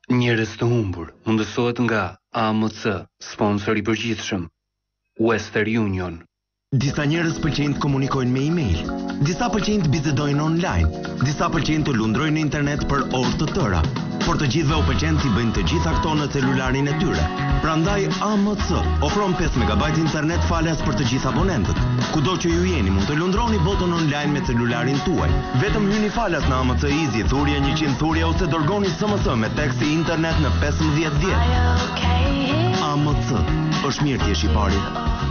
Njerëz të humbur mundësohet nga AMC, sponsor i përgjithshëm, Western Union. Disa njerëz pëlqejnë të komunikojnë me email, disa pëlqejnë të bisedojnë online, disa pëlqejnë të lundrojnë në internet për orë të tëra, por të gjithëve u pëlqen të bëjnë të gjitha këto në celularin e tyre. Prandaj AMC ofron 5 MB internet falas për të gjithë abonentët. Kudo që ju jeni mund të lundroni botën online me celularin tuaj. Vetëm hyni falas në AMC Easy, thurje 100 thurje ose dërgoni SMS me tekst i internet në 1510. AMC, është mirë t'jesh i pari.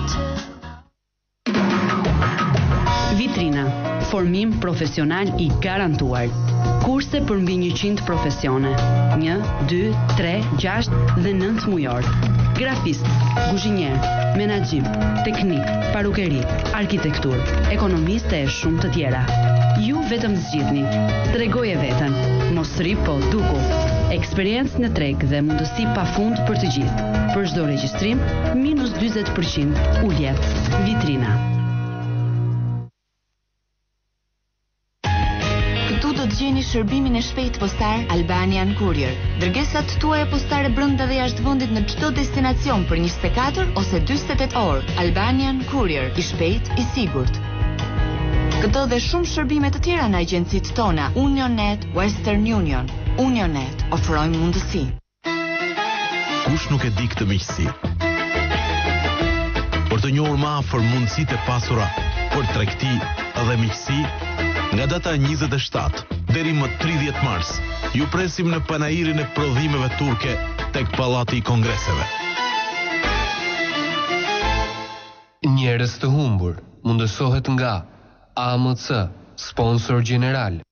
Vitrina, formim profesional i garantuar. Kurse për mbi 100 profesione. 1, 2, 3, 6 dhe 9 mujor. Grafist, kuzhinier, menaxhim, teknik, parukeri, arkitektur, ekonomiste e shumë të tjera. Ju vetëm zgjidhni. Tregoje veten. Mos rri po duku. Eksperiencë në treg dhe mundësi pafund për të gjithë. Për çdo regjistrim, minus 40% ulje. Vitrina. Do të gjeni shërbimin e shpejt postar Albanian Courier. Dërgesat tuaja postare brenda dhe jashtë vendit në çdo destinacion për 24 ose 48 orë. Albanian Courier, i shpejt, i sigurt. Këto dhe shumë shërbime të tjera në agjencitë tona, Unionet, Western Union. Unionet, ofrojmë mundësi. Kush nuk e di këtë miqësi? Për të njohur më afër mundësitë e pasura për tregti dhe miqësi, nga data 27 deri më 30 mars, ju presim në panairin e prodhimeve turke tek Pallati i Kongreseve. Njerëz të humbur mundësohet nga AMC, sponsor general.